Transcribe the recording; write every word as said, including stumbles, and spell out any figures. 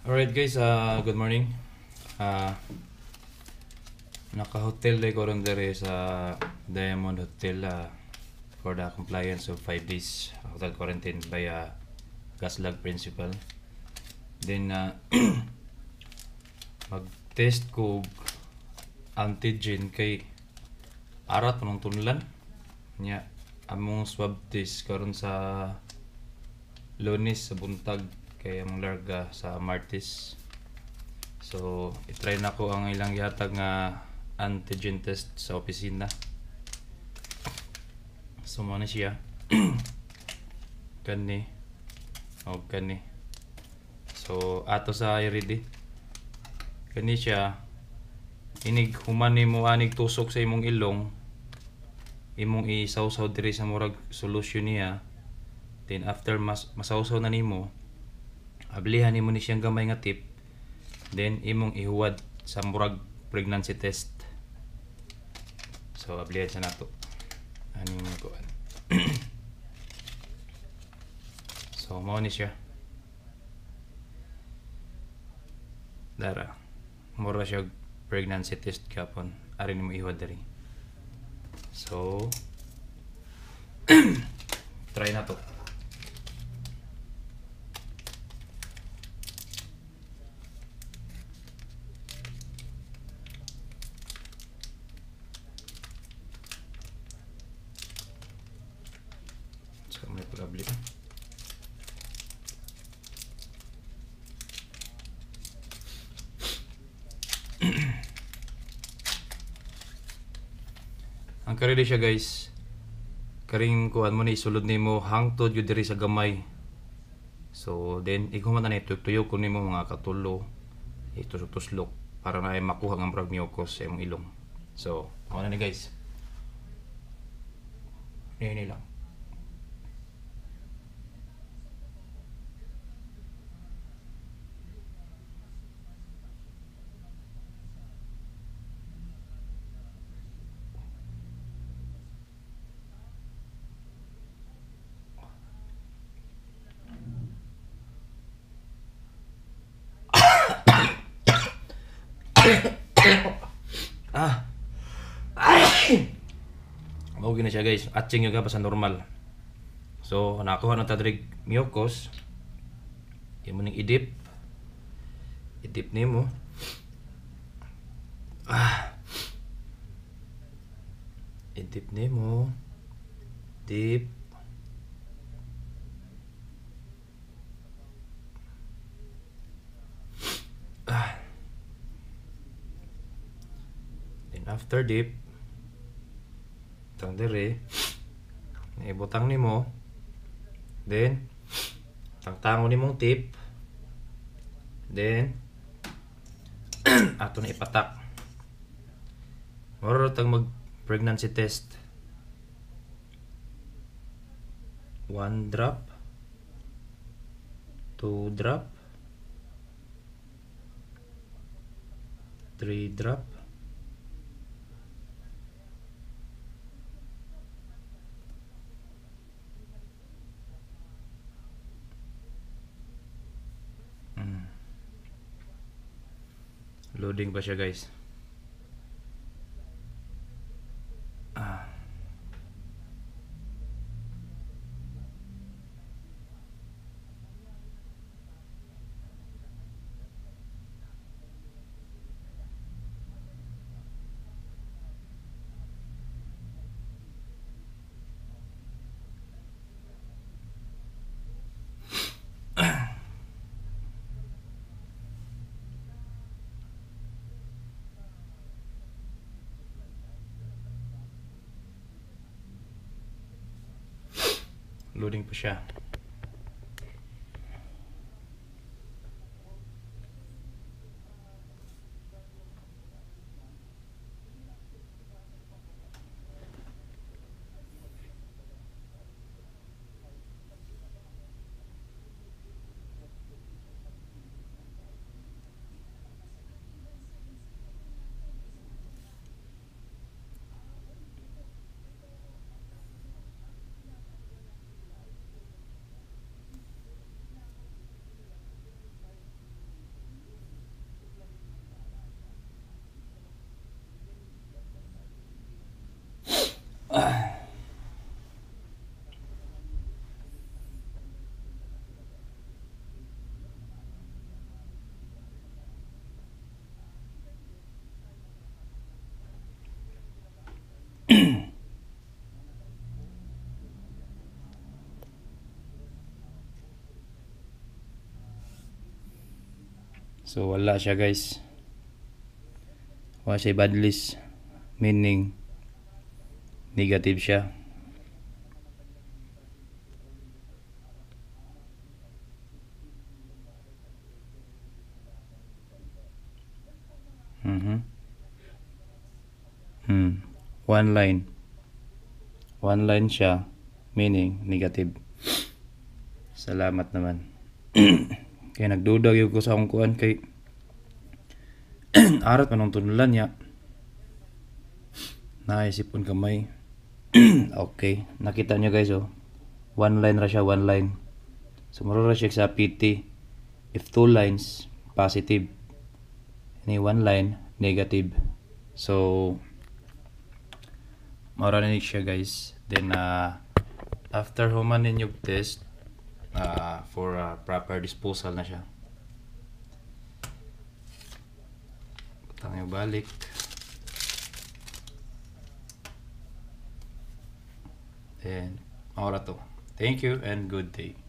Alright guys, uh, good morning. Uh, Naka-hotel day ko ron dere sa Diamond Hotel uh, for the compliance of five days hotel quarantine by uh, Gaslag principal. Then uh, mag-test ko antigen kay arat manong tunlan nya among swab test karon sa Lunes sa buntag kay among larga sa Martes. So i-try na ko ang ilang yatag nga antigen test sa opisina. So mo na siya kani o kani. So ato sa i-ready kani siya inig human nimo anig tusok sa imong ilong, imong isawsaw diri sa murag solution niya. Then after mas masawsaw na nimo, ablihan nimo ni siyang gamay nga tip. Then imong ihuwad sa murag pregnancy test. So ablihan sa nato ani mo ko. So mao ni siya dara mura siya pregnancy test kapon ari nimo ihuwad diri. So try na to. So may problem. Ang karili siya guys, karing kuan mo ni sulod nimo hangtod yun diri sa gamay. So then iguman na tuyo ko nimo mga katulo itusok-tuslok para na ay makuha ang murag mucus sa imong ilong. So ako na ni guys, ini lang. ah Mao gina siya guys, atching yung pa sa normal. So nakuha na tadrig mucus, imo ning idip idip nimo. ah idip nimo dip. ah After dip, tang dire, ibutang nimo, then tangtango nimong tip, then ato na ipatak. Moro tang mag pregnancy test. One drop, two drop, three drop. Loading pa siya guys. Ah. Loading pa siya. So wala siya guys. Wala siya bad list. Meaning negative siya. Mhm. Hmm. One line. One line siya. Meaning negative. Salamat naman. Kaya nagduda yung ko sa akong kuan kay arat manong tunulan niya. Naisipon kamay. Okay, nakita nyo guys oh. One line ra siya, one line. Sumuro ra siya sa P T. If two lines, positive. Ini one line, negative. So, mara na siya guys. Then, uh, after human ninyo test, uh, for uh, proper disposal na siya. Butang nyo balik. Then, mara to. Thank you and good day.